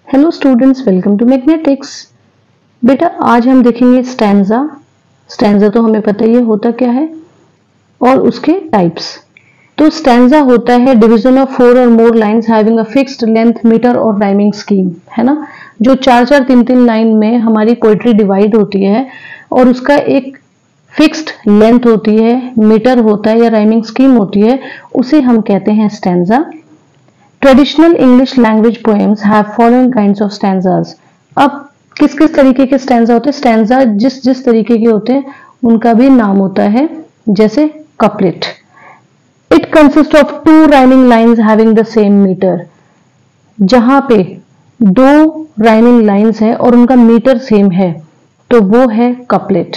Hello students, welcome to magnetics. बेटा आज हम देखेंगे स्टैंजा। स्टैंजा तो हमें पता ही है होता क्या है और उसके टाइप्स। तो स्टैंजा होता है division of 4 or more lines having a fixed length, metre और राइमिंग स्कीम, है ना। जो 4-4, 3-3 लाइन में हमारी पोइट्री डिवाइड होती है और उसका एक फिक्स्ड लेंथ होती है, मीटर होता है या राइमिंग स्कीम होती है, उसे हम कहते हैं stanza. Traditional English language poems have following kinds of stanzas. अब किस किस तरीके के स्टैंजा होते हैं? स्टैंजा जिस जिस तरीके के होते हैं उनका भी नाम होता है, जैसे couplet. It consist of 2 rhyming lines having the same metre. जहां पे 2 राइमिंग लाइंस है और उनका मीटर सेम है तो वो है कपलेट।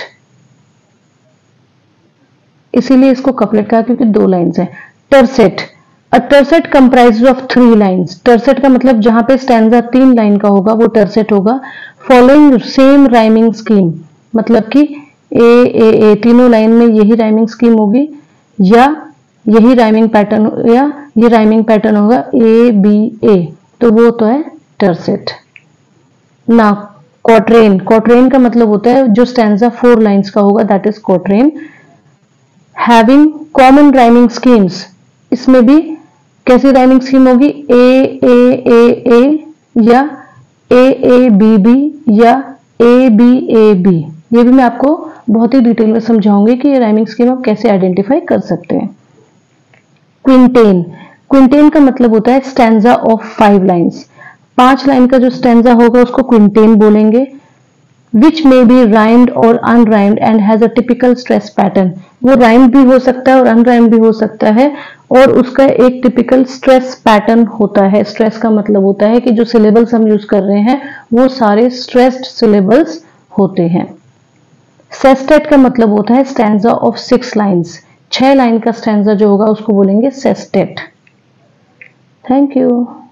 इसीलिए इसको कपलेट कहा क्योंकि 2 लाइंस है। Tercet, a tercet comprise of 3 lines. Tercet का मतलब जहां पे स्टैंजा 3 लाइन का होगा वो टर्सेट होगा। फॉलोइंग सेम राइमिंग स्कीम, मतलब कि ए तीनों लाइन में यही राइमिंग स्कीम होगी या यही राइमिंग पैटर्न या ये राइमिंग पैटर्न होगा ए बी ए, तो वो तो है टर्सेट ना। क्वाट्रेन, क्वाट्रेन का मतलब होता है जो स्टैंजा 4 लाइन्स का होगा, that is quatrain. Having common rhyming schemes, इसमें भी कैसी राइमिंग स्कीम होगी? ए या बी या बी। ये भी मैं आपको बहुत ही डिटेल में समझाऊंगी कि ये राइमिंग स्कीम आप कैसे आइडेंटिफाई कर सकते हैं। क्विंटेन, क्विंटेन का मतलब होता है स्टैंजा ऑफ 5 लाइन्स। 5 लाइन का जो स्टैंजा होगा उसको क्विंटेन बोलेंगे। Which may be rhymed or unrhymed and has a typical stress pattern. वो राइम्ड भी हो सकता है और अनराइम्ड भी हो सकता है और उसका एक टिपिकल स्ट्रेस पैटर्न होता है। स्ट्रेस का मतलब होता है कि जो सिलेबल्स हम यूज कर रहे हैं वो सारे स्ट्रेस्ड सिलेबल्स होते हैं। सेस्टेट का मतलब होता है स्टैंजा ऑफ 6 लाइन्स। 6 लाइन का स्टैंजा जो होगा उसको बोलेंगे सेस्टेट। Thank you.